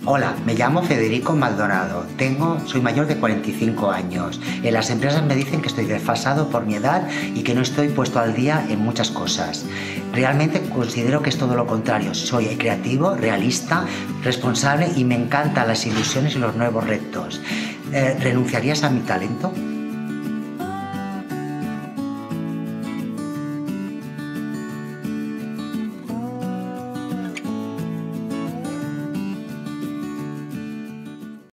Hola, me llamo Federico Maldonado. Soy mayor de 45 años. En las empresas me dicen que estoy desfasado por mi edad y que no estoy puesto al día en muchas cosas. Realmente considero que es todo lo contrario. Soy creativo, realista, responsable y me encantan las ilusiones y los nuevos retos. ¿Renunciarías a mi talento?